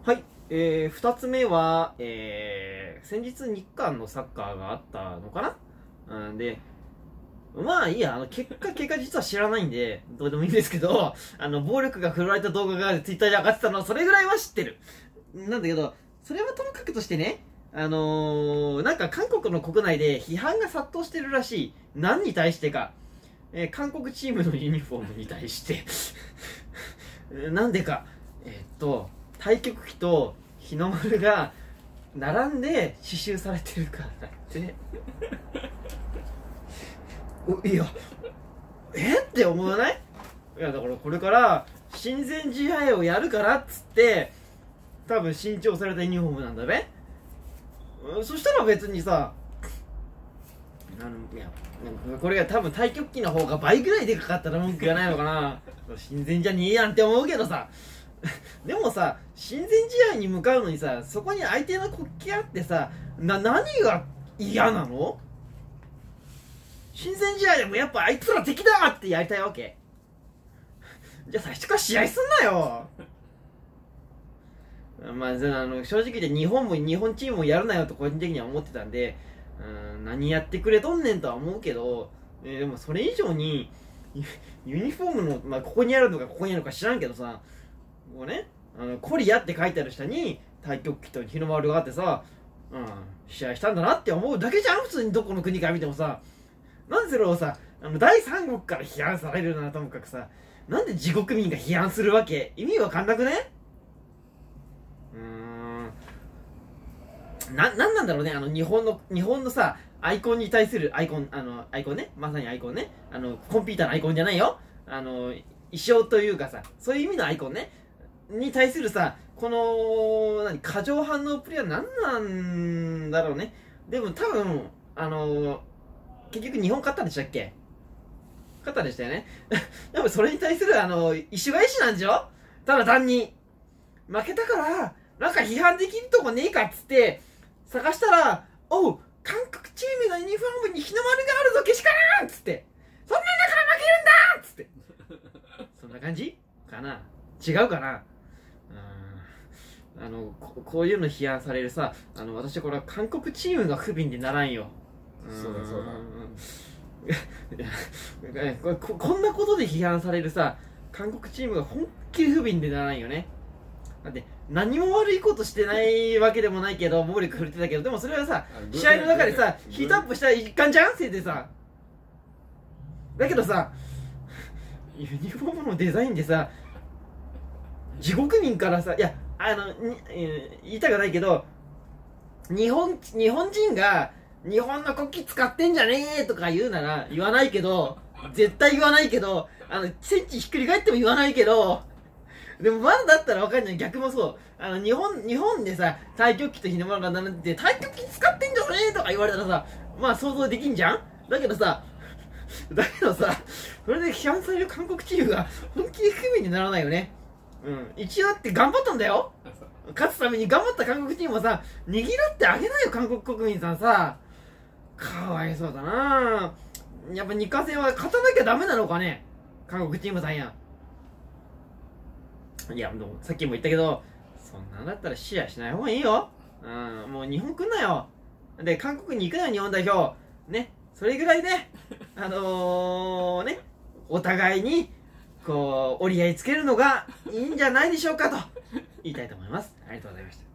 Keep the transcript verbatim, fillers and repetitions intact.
はい、えー、ふたつめは、えー、先日日韓のサッカーがあったのかな。うんで、まあいいや、あの結果、結果実は知らないんで、どうでもいいんですけど、あの、暴力が振るわれた動画がツイッターに上がってたのは、それぐらいは知ってる。なんだけど、それはともかくとしてね、あのー、なんか韓国の国内で批判が殺到してるらしい。何に対してか。えー、韓国チームのユニフォームに対してなんでか。えー、っと、太極旗と日の丸が並んで刺繍されてるからだっておいやえって思わない？いやだからこれから親善試合をやるからっつって多分新調されたユニフォームなんだべ。そしたら別にさ、あのいやこれが多分太極旗の方が倍ぐらいでかかったら文句がないのかな親善じゃねえやんって思うけどさでもさ、親善試合に向かうのにさ、そこに相手の国旗あってさ、な、何が嫌なの？親善試合でもやっぱあいつら敵だってやりたいわけ？じゃあ最初から試合すんなよまあ、あの正直で日本も日本チームもやるなよと個人的には思ってたんで、うん、何やってくれとんねんとは思うけど、えー、でもそれ以上にユニフォームの、まあ、ここにあるのかここにあるのか知らんけどさ、こうね、あのコリアって書いてある下に太極旗と日の丸があってさ、うん、試合したんだなって思うだけじゃん、普通にどこの国から見てもさ。なんでそれをさ、あの第三国から批判されるなともかくさ、なんで自国民が批判するわけ？意味わかんなくね？うーんな、なんなんだろうね、あの日本の日本のさアイコンに対するアイコン、あのアイコンね、まさにアイコンね、あのコンピューターのアイコンじゃないよ、あの衣装というかさ、そういう意味のアイコンねに対するさ、この何過剰反応プレイは何なんだろうね。でも多分あの結局日本勝ったんでしたっけ？勝ったんでしたよねでもそれに対するあの意趣返しなんでしょ、ただ単に。負けたからなんか批判できるとこねえかっつって探したら、おう韓国チームのユニフォームに日の丸があるぞけしからんっつって、そんなんだから負けるんだっつってそんな感じかな、違うかな。うん、あの こ, こういうの批判されるさ、あの私これは韓国チームが不憫でならんよ。 そうだそうだこ, こ, こんなことで批判されるさ韓国チームが本気で不憫でならんよね。だって何も悪いことしてないわけでもないけど、暴力振るってたけど、でもそれはさ試合の中でさヒートアップした一環じゃん、せいでさ。だけどさユニフォームのデザインでさ自国民からさ、いやあのに、えー、言いたくないけど、日本日本人が日本の国旗使ってんじゃねえとか言うなら言わないけど、絶対言わないけど、あのセンチひっくり返っても言わないけど、でもまだだったらわかんない。逆もそう。あの日本日本でさ太極旗と日の丸が並んでて太極旗使ってんじゃねえとか言われたらさ、まあ想像できんじゃん。だけどさだけどさそれで批判される韓国チームが本気で不憫にならないよね。うん、一応だって頑張ったんだよ。勝つために頑張った韓国チームをさ、ねぎらってあげないよ韓国国民さんさ。かわいそうだな。やっぱ日韓戦は勝たなきゃダメなのかね、韓国チームさんや。いや、でもさっきも言ったけど、そんなんだったら試合しない方がいいよ。うん、もう日本来んなよ。で、韓国に行くなよ、日本代表。ね、それぐらいで、あのー、ね、お互いに、こう、折り合いつけるのがいいんじゃないでしょうかと、言いたいと思います。ありがとうございました。